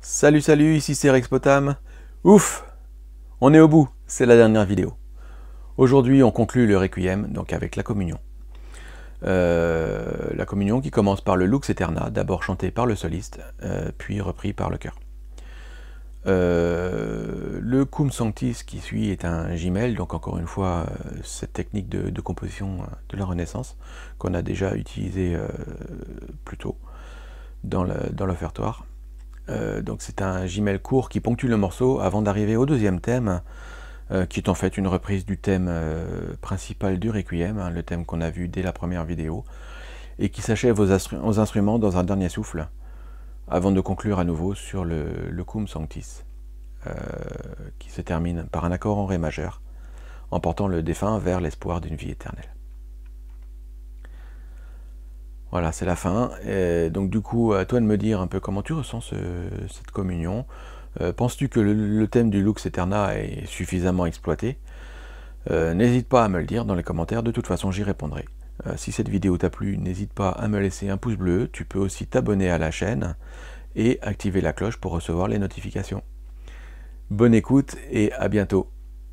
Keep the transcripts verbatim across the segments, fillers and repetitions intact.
Salut salut, ici c'est Rexpotam. Ouf, on est au bout, c'est la dernière vidéo. Aujourd'hui on conclut le Requiem, donc avec la communion. Euh, la communion qui commence par le Lux Aeterna, d'abord chanté par le soliste, euh, puis repris par le chœur. Euh, le Cum Sanctis qui suit est un gimel, donc encore une fois euh, cette technique de, de composition de la Renaissance qu'on a déjà utilisée euh, plus tôt dans l'offertoire. Euh, donc c'est un gimel court qui ponctue le morceau avant d'arriver au deuxième thème, euh, qui est en fait une reprise du thème euh, principal du Requiem, hein, le thème qu'on a vu dès la première vidéo, et qui s'achève aux, instru aux instruments dans un dernier souffle, avant de conclure à nouveau sur le, le Cum Sanctis, euh, qui se termine par un accord en Ré majeur, emportant le défunt vers l'espoir d'une vie éternelle. Voilà, c'est la fin. Et donc du coup, à toi de me dire un peu comment tu ressens ce, cette communion. Euh, Penses-tu que le, le thème du Lux Aeterna est suffisamment exploité? euh, N'hésite pas à me le dire dans les commentaires, de toute façon j'y répondrai. Euh, si cette vidéo t'a plu, n'hésite pas à me laisser un pouce bleu. Tu peux aussi t'abonner à la chaîne et activer la cloche pour recevoir les notifications. Bonne écoute et à bientôt.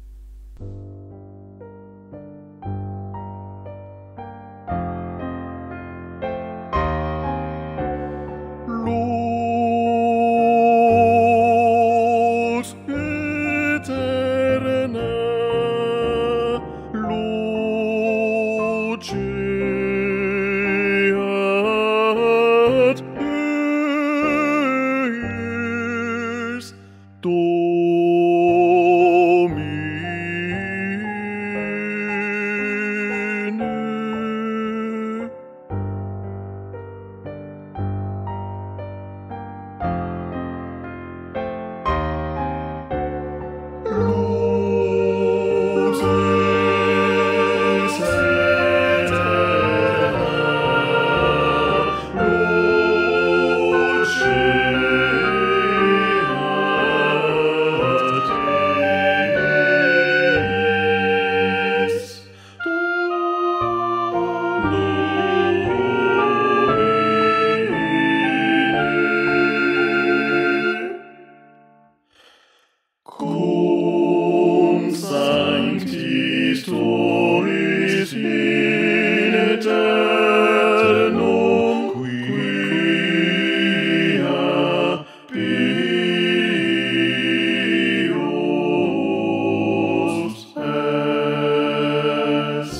Cum sanctis tuis in aeternum quia pius es.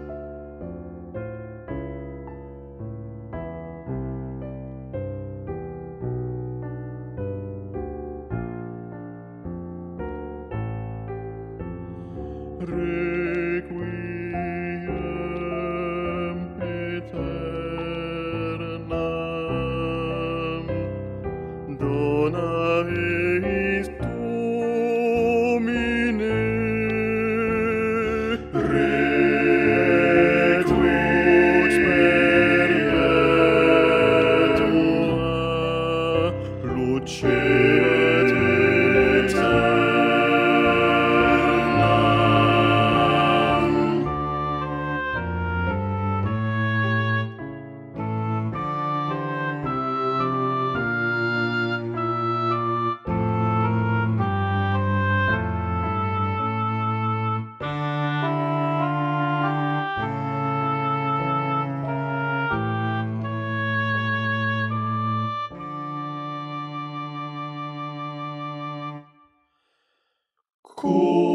Requiem aeternam dona eis Domine, requiem perpetua lucet Cum